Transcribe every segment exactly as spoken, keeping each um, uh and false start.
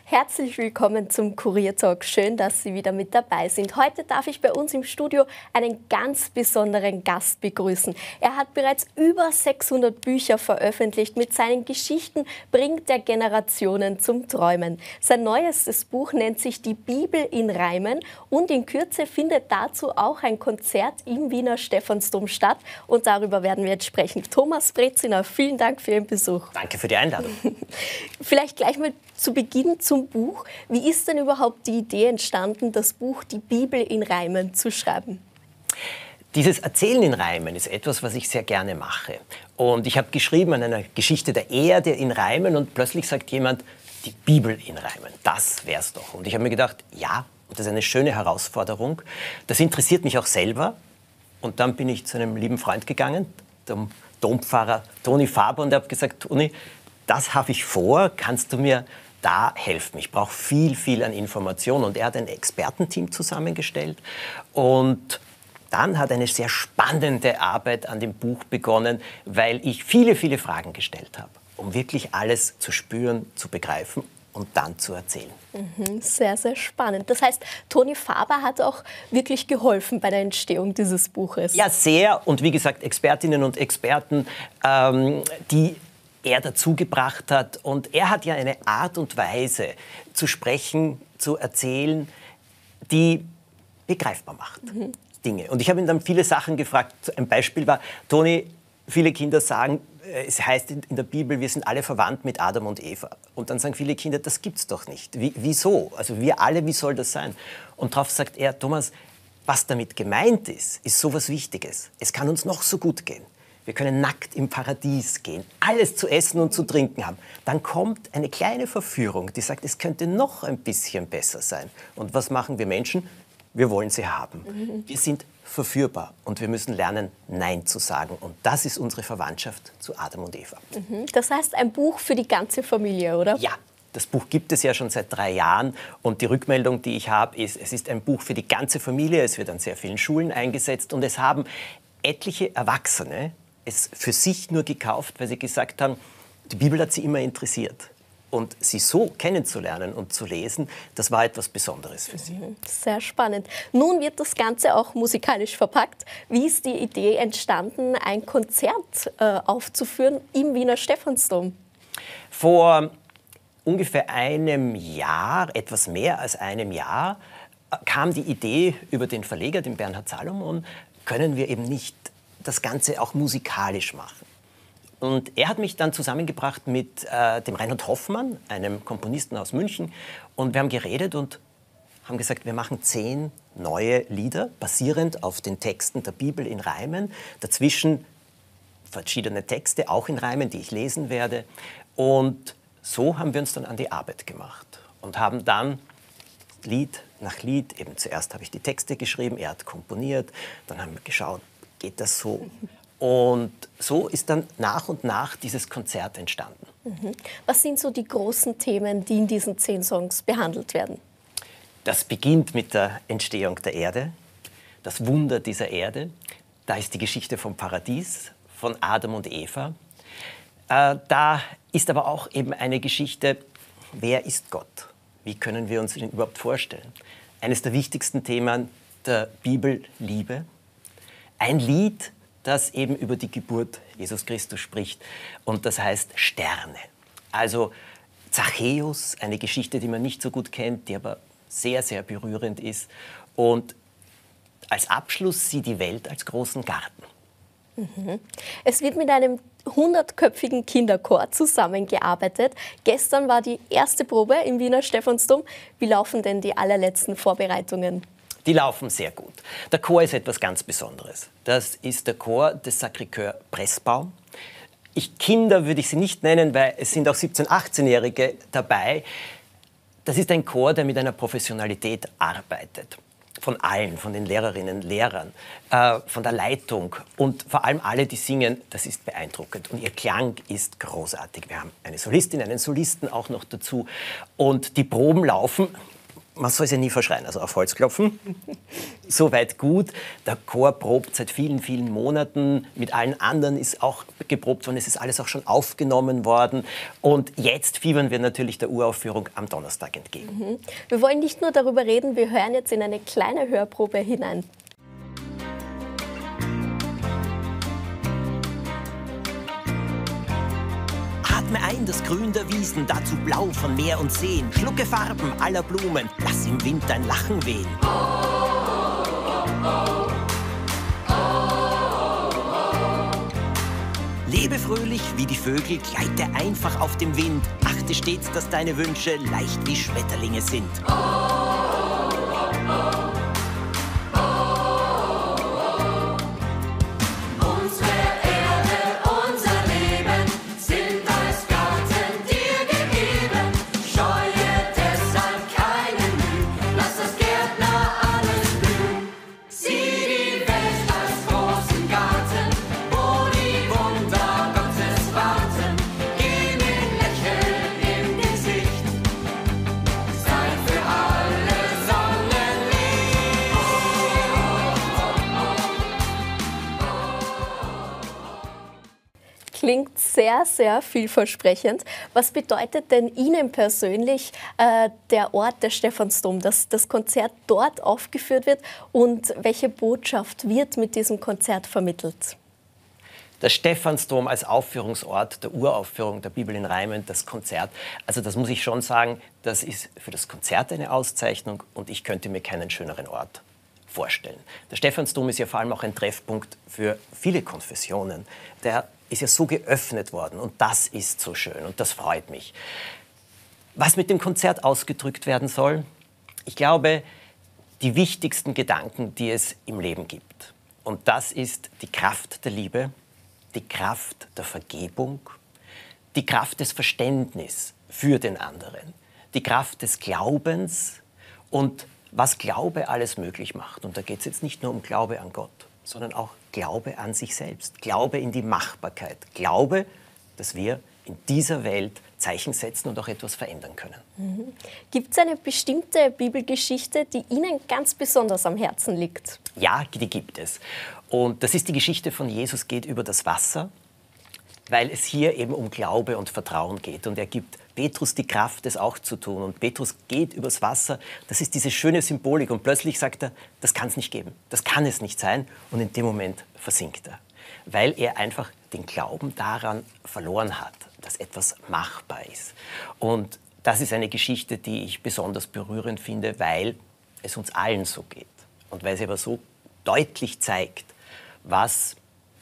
Herzlich willkommen zum Kuriertalk. Schön, dass Sie wieder mit dabei sind. Heute darf ich bei uns im Studio einen ganz besonderen Gast begrüßen. Er hat bereits über sechshundert Bücher veröffentlicht. Mit seinen Geschichten bringt er Generationen zum Träumen. Sein neuestes Buch nennt sich Die Bibel in Reimen und in Kürze findet dazu auch ein Konzert im Wiener Stephansdom statt. Und darüber werden wir jetzt sprechen. Thomas Brezina, vielen Dank für Ihren Besuch. Danke für die Einladung. Vielleicht gleich mal zu Beginn zum Buch. Wie ist denn überhaupt die Idee entstanden, das Buch Die Bibel in Reimen zu schreiben? Dieses Erzählen in Reimen ist etwas, was ich sehr gerne mache. Und ich habe geschrieben an einer Geschichte der Erde in Reimen und plötzlich sagt jemand, die Bibel in Reimen, das wär's doch. Und ich habe mir gedacht, ja, das ist eine schöne Herausforderung. Das interessiert mich auch selber. Und dann bin ich zu einem lieben Freund gegangen, dem Dompfarrer Toni Faber, und habe gesagt, Toni, das habe ich vor, kannst du mir da helfen? Ich brauche viel, viel an Informationen. Und er hat ein Expertenteam zusammengestellt. Und dann hat eine sehr spannende Arbeit an dem Buch begonnen, weil ich viele, viele Fragen gestellt habe, um wirklich alles zu spüren, zu begreifen und dann zu erzählen. Mhm, sehr, sehr spannend. Das heißt, Toni Faber hat auch wirklich geholfen bei der Entstehung dieses Buches. Ja, sehr. Und wie gesagt, Expertinnen und Experten, ähm, die er dazu gebracht hat. Und er hat ja eine Art und Weise zu sprechen, zu erzählen, die begreifbar macht. Mhm. Dinge. Und ich habe ihn dann viele Sachen gefragt. Ein Beispiel war, Toni, viele Kinder sagen, es heißt in der Bibel, wir sind alle verwandt mit Adam und Eva. Und dann sagen viele Kinder, das gibt's doch nicht. Wie, wieso? Also wir alle, wie soll das sein? Und darauf sagt er, Thomas, was damit gemeint ist, ist sowas Wichtiges. Es kann uns noch so gut gehen. Wir können nackt im Paradies gehen, alles zu essen und zu trinken haben. Dann kommt eine kleine Verführung, die sagt, es könnte noch ein bisschen besser sein. Und was machen wir Menschen? Wir wollen sie haben. Mhm. Wir sind verführbar und wir müssen lernen, Nein zu sagen. Und das ist unsere Verwandtschaft zu Adam und Eva. Mhm. Das heißt, ein Buch für die ganze Familie, oder? Ja. Das Buch gibt es ja schon seit drei Jahren und die Rückmeldung, die ich habe, ist, es ist ein Buch für die ganze Familie. Es wird an sehr vielen Schulen eingesetzt und es haben etliche Erwachsene es für sich nur gekauft, weil sie gesagt haben, die Bibel hat sie immer interessiert. Und sie so kennenzulernen und zu lesen, das war etwas Besonderes für sie. Sehr spannend. Nun wird das Ganze auch musikalisch verpackt. Wie ist die Idee entstanden, ein Konzert äh, aufzuführen im Wiener Stephansdom? Vor ungefähr einem Jahr, etwas mehr als einem Jahr, kam die Idee über den Verleger, den Bernhard Salomon, können wir eben nicht das Ganze auch musikalisch machen. Und er hat mich dann zusammengebracht mit äh, dem Reinhard Hoffmann, einem Komponisten aus München. Und wir haben geredet und haben gesagt, wir machen zehn neue Lieder, basierend auf den Texten der Bibel in Reimen. Dazwischen verschiedene Texte, auch in Reimen, die ich lesen werde. Und so haben wir uns dann an die Arbeit gemacht und haben dann Lied nach Lied, eben zuerst habe ich die Texte geschrieben, er hat komponiert, dann haben wir geschaut, geht das so? Und so ist dann nach und nach dieses Konzert entstanden. Mhm. Was sind so die großen Themen, die in diesen zehn Songs behandelt werden? Das beginnt mit der Entstehung der Erde, das Wunder dieser Erde. Da ist die Geschichte vom Paradies, von Adam und Eva. Äh, da ist aber auch eben eine Geschichte, wer ist Gott? Wie können wir uns ihn überhaupt vorstellen? Eines der wichtigsten Themen der Bibel, Liebe. Ein Lied, das eben über die Geburt Jesus Christus spricht. Und das heißt Sterne. Also Zachäus, eine Geschichte, die man nicht so gut kennt, die aber sehr, sehr berührend ist. Und als Abschluss sieht die Welt als großen Garten. Mhm. Es wird mit einem hundertköpfigen Kinderchor zusammengearbeitet. Gestern war die erste Probe im Wiener Stephansdom. Wie laufen denn die allerletzten Vorbereitungen? Die laufen sehr gut. Der Chor ist etwas ganz Besonderes. Das ist der Chor des Sacré-Cœur Pressbaum. Ich Kinder würde ich sie nicht nennen, weil es sind auch siebzehn-, achtzehnjährige dabei. Das ist ein Chor, der mit einer Professionalität arbeitet. Von allen, von den Lehrerinnen, Lehrern, äh, von der Leitung und vor allem alle, die singen, das ist beeindruckend. Und ihr Klang ist großartig. Wir haben eine Solistin, einen Solisten auch noch dazu. Und die Proben laufen man soll sie nie verschreien, also auf Holz klopfen. Soweit gut. Der Chor probt seit vielen, vielen Monaten. Mit allen anderen ist auch geprobt worden. Es ist alles auch schon aufgenommen worden. Und jetzt fiebern wir natürlich der Uraufführung am Donnerstag entgegen. Mhm. Wir wollen nicht nur darüber reden, wir hören jetzt in eine kleine Hörprobe hinein. Atme ein das Grün der Wiesen, dazu blau von Meer und Seen. Schlucke Farben aller Blumen, lass im Wind dein Lachen wehen. Lebe fröhlich wie die Vögel, gleite einfach auf dem Wind. Achte stets, dass deine Wünsche leicht wie Schmetterlinge sind. Klingt sehr, sehr vielversprechend. Was bedeutet denn Ihnen persönlich äh, der Ort, der Stephansdom, dass das Konzert dort aufgeführt wird und welche Botschaft wird mit diesem Konzert vermittelt? Der Stephansdom als Aufführungsort der Uraufführung der Bibel in Reimen, das Konzert, also das muss ich schon sagen, das ist für das Konzert eine Auszeichnung und ich könnte mir keinen schöneren Ort vorstellen. Der Stephansdom ist ja vor allem auch ein Treffpunkt für viele Konfessionen. Der ist ja so geöffnet worden und das ist so schön und das freut mich. Was mit dem Konzert ausgedrückt werden soll? Ich glaube, die wichtigsten Gedanken, die es im Leben gibt. Und das ist die Kraft der Liebe, die Kraft der Vergebung, die Kraft des Verständnisses für den anderen, die Kraft des Glaubens und was Glaube alles möglich macht. Und da geht es jetzt nicht nur um Glaube an Gott, sondern auch Glaube an sich selbst, Glaube in die Machbarkeit, Glaube, dass wir in dieser Welt Zeichen setzen und auch etwas verändern können. Mhm. Gibt es eine bestimmte Bibelgeschichte, die Ihnen ganz besonders am Herzen liegt? Ja, die gibt es. Und das ist die Geschichte von Jesus geht über das Wasser, weil es hier eben um Glaube und Vertrauen geht. Und er gibt Petrus die Kraft, das auch zu tun. Und Petrus geht übers Wasser. Das ist diese schöne Symbolik. Und plötzlich sagt er, das kann es nicht geben. Das kann es nicht sein. Und in dem Moment versinkt er. Weil er einfach den Glauben daran verloren hat, dass etwas machbar ist. Und das ist eine Geschichte, die ich besonders berührend finde, weil es uns allen so geht. Und weil sie aber so deutlich zeigt, was,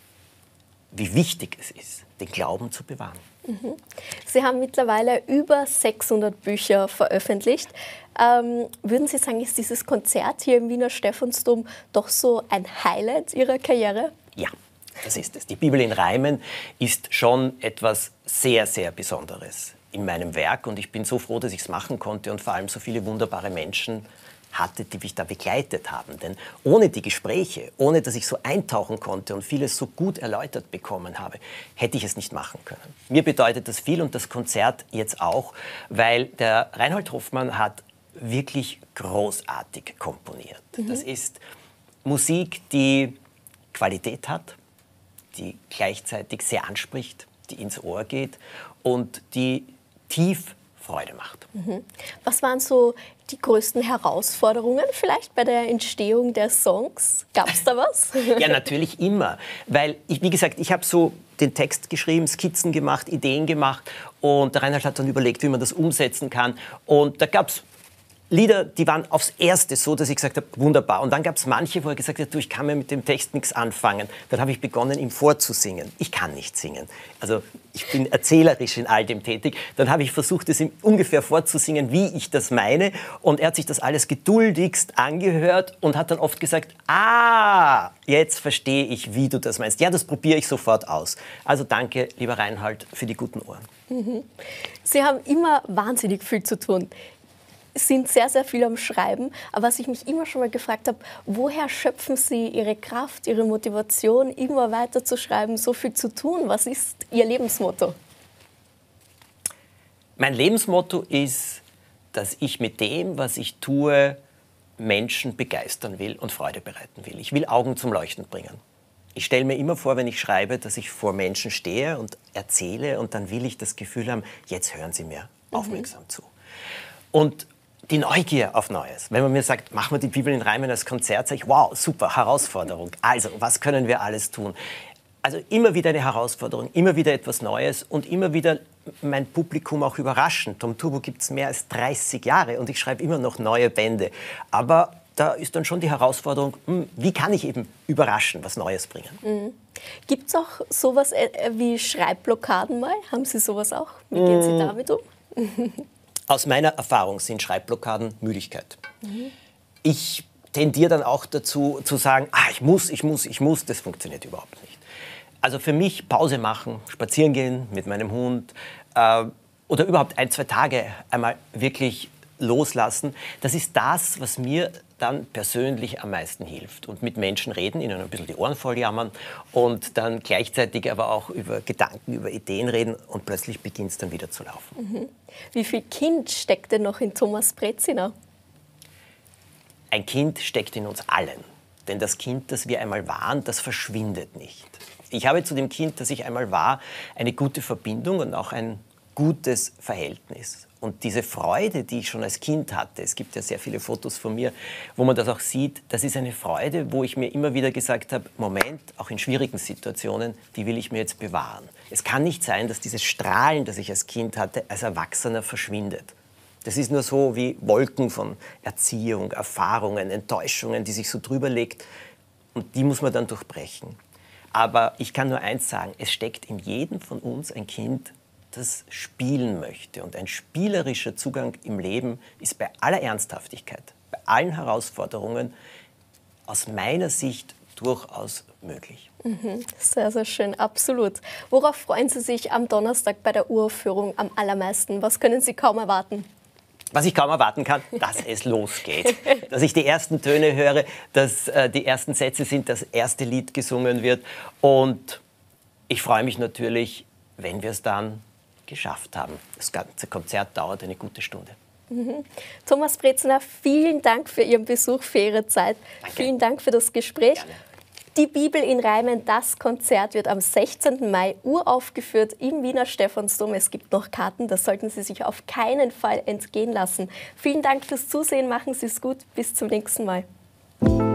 wie wichtig es ist, den Glauben zu bewahren. Mhm. Sie haben mittlerweile über sechshundert Bücher veröffentlicht. Ähm, würden Sie sagen, ist dieses Konzert hier im Wiener Stephansdom doch so ein Highlight Ihrer Karriere? Ja, das ist es. Die Bibel in Reimen ist schon etwas sehr, sehr Besonderes in meinem Werk. Und ich bin so froh, dass ich es machen konnte und vor allem so viele wunderbare Menschen hatte, die mich da begleitet haben. Denn ohne die Gespräche, ohne dass ich so eintauchen konnte und vieles so gut erläutert bekommen habe, hätte ich es nicht machen können. Mir bedeutet das viel und das Konzert jetzt auch, weil der Reinhold Hoffmann hat wirklich großartig komponiert. Mhm. Das ist Musik, die Qualität hat, die gleichzeitig sehr anspricht, die ins Ohr geht und die tief Freude macht. Mhm. Was waren so die größten Herausforderungen vielleicht bei der Entstehung der Songs? Gab es da was? Ja, natürlich immer. Weil, ich, wie gesagt, ich habe so den Text geschrieben, Skizzen gemacht, Ideen gemacht und der Reinhard hat dann überlegt, wie man das umsetzen kann. Und da gab es Lieder, die waren aufs Erste so, dass ich gesagt habe, wunderbar. Und dann gab es manche, wo er gesagt hat, du, ich kann mir mit dem Text nichts anfangen. Dann habe ich begonnen, ihm vorzusingen. Ich kann nicht singen. Also ich bin erzählerisch in all dem tätig. Dann habe ich versucht, es ihm ungefähr vorzusingen, wie ich das meine. Und er hat sich das alles geduldigst angehört und hat dann oft gesagt, ah, jetzt verstehe ich, wie du das meinst. Ja, das probiere ich sofort aus. Also danke, lieber Reinhold, für die guten Ohren. Mhm. Sie haben immer wahnsinnig viel zu tun. Sind sehr, sehr viel am Schreiben. Aber was ich mich immer schon mal gefragt habe, woher schöpfen Sie Ihre Kraft, Ihre Motivation, immer weiter zu schreiben, so viel zu tun? Was ist Ihr Lebensmotto? Mein Lebensmotto ist, dass ich mit dem, was ich tue, Menschen begeistern will und Freude bereiten will. Ich will Augen zum Leuchten bringen. Ich stelle mir immer vor, wenn ich schreibe, dass ich vor Menschen stehe und erzähle und dann will ich das Gefühl haben, jetzt hören sie mir aufmerksam mhm. zu. Und die Neugier auf Neues. Wenn man mir sagt, machen wir die Bibel in Reimen als Konzert, sage ich, wow, super, Herausforderung. Also, was können wir alles tun? Also immer wieder eine Herausforderung, immer wieder etwas Neues und immer wieder mein Publikum auch überraschen. Tom Turbo gibt es mehr als dreißig Jahre und ich schreibe immer noch neue Bände. Aber da ist dann schon die Herausforderung, wie kann ich eben überraschen, was Neues bringen. Mhm. Gibt es auch sowas wie Schreibblockaden mal? Haben Sie sowas auch? Wie gehen Sie damit um? Aus meiner Erfahrung sind Schreibblockaden Müdigkeit. Mhm. Ich tendiere dann auch dazu zu sagen, ah, ich muss, ich muss, ich muss. Das funktioniert überhaupt nicht. Also für mich Pause machen, spazieren gehen mit meinem Hund äh, oder überhaupt ein, zwei Tage einmal wirklich loslassen, das ist das, was mir dann persönlich am meisten hilft. Und mit Menschen reden, ihnen ein bisschen die Ohren voll jammern und dann gleichzeitig aber auch über Gedanken, über Ideen reden und plötzlich beginnt es dann wieder zu laufen. Mhm. Wie viel Kind steckt denn noch in Thomas Brezina? Ein Kind steckt in uns allen. Denn das Kind, das wir einmal waren, das verschwindet nicht. Ich habe zu dem Kind, das ich einmal war, eine gute Verbindung und auch ein gutes Verhältnis. Und diese Freude, die ich schon als Kind hatte, es gibt ja sehr viele Fotos von mir, wo man das auch sieht, das ist eine Freude, wo ich mir immer wieder gesagt habe, Moment, auch in schwierigen Situationen, die will ich mir jetzt bewahren. Es kann nicht sein, dass dieses Strahlen, das ich als Kind hatte, als Erwachsener verschwindet. Das ist nur so wie Wolken von Erziehung, Erfahrungen, Enttäuschungen, die sich so drüber legt. Und die muss man dann durchbrechen. Aber ich kann nur eins sagen, es steckt in jedem von uns ein Kind, das spielen möchte. Und ein spielerischer Zugang im Leben ist bei aller Ernsthaftigkeit, bei allen Herausforderungen aus meiner Sicht durchaus möglich. Mhm, sehr, sehr schön, absolut. Worauf freuen Sie sich am Donnerstag bei der Uraufführung am allermeisten? Was können Sie kaum erwarten? Was ich kaum erwarten kann, dass es losgeht. Dass ich die ersten Töne höre, dass äh, die ersten Sätze sind, das erste Lied gesungen wird. Und ich freue mich natürlich, wenn wir es dann geschafft haben. Das ganze Konzert dauert eine gute Stunde. Mhm. Thomas Brezina, vielen Dank für Ihren Besuch, für Ihre Zeit. Danke. Vielen Dank für das Gespräch. Gerne. Die Bibel in Reimen, das Konzert wird am sechzehnten Mai uraufgeführt im Wiener Stephansdom. Es gibt noch Karten, das sollten Sie sich auf keinen Fall entgehen lassen. Vielen Dank fürs Zusehen, machen Sie es gut, bis zum nächsten Mal.